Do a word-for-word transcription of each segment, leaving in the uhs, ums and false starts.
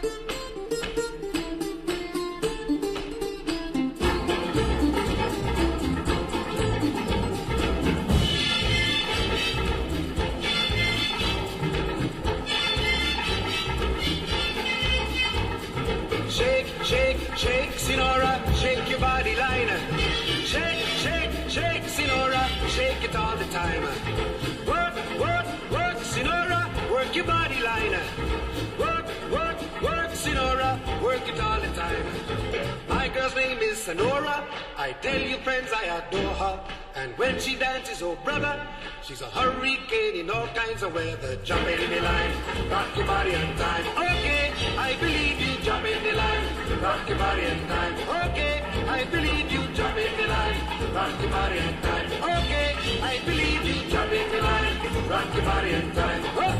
Shake, shake, shake, Sinora, shake your body line. Shake, shake, shake, Sinora, shake it all the time. Work, work, work, Sinora, work your body line. Work, work, work, Sinora, work it all the time. My girl's name is Sonora. I tell you friends, I adore her. And when she dances, oh brother, she's a hurricane in all kinds of weather. Jump in the line, rock your body in time. Okay, I believe you, jump in the line, rock your body in time. Okay, I believe you, jump in the line, rock your body in time. Okay, I believe you, jump in the line, rock your body in time. Oh.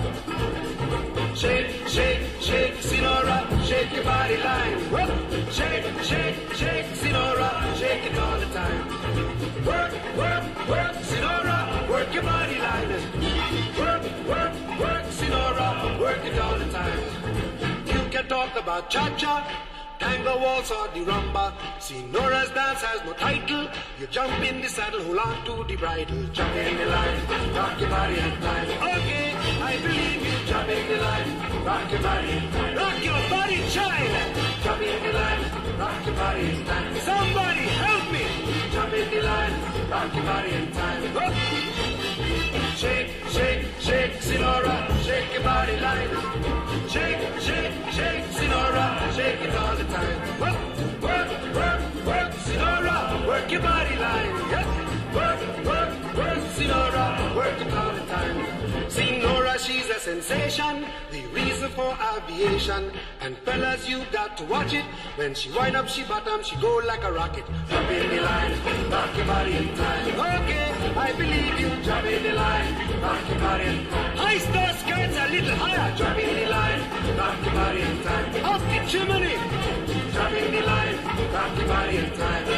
Shake, shake, shake, Sinora, shake your body line. Oh. Shake, shake, shake, Sinora, shake it all the time. Work, work, work, Sinora, work your body line. Work, work, work, Sinora, work it all the time. You can talk about cha-cha, tango waltz or the rumba. Senora's dance has no title. You jump in the saddle, hold on to the bridle. Jump in the line, rock your body in time. Okay, I believe you, jump in the line, rock your body in time. Rock your body, child. Jump in the line, rock your body in time. Somebody help me. Jump in the line, rock your body in time. Oh. Shake, shake, shake, Sinora, shake your body line. Shake, shake, shake, Sinora, shake it all the time. Work, work, work, work, Sinora, work your body line. Yep. Work, work, work, Sinora, work it all the time. Sinora, she's a sensation, the reason for aviation. And fellas, you got to watch it. When she wind up, she bottom, she go like a rocket. Jump in the line, rock your body in time. Okay, I believe you, jump in the line, rock your body in time. High star skirts a little higher. Jump in the line, rock your body in time. Up the chimney. Jump in the line, rock your body in time.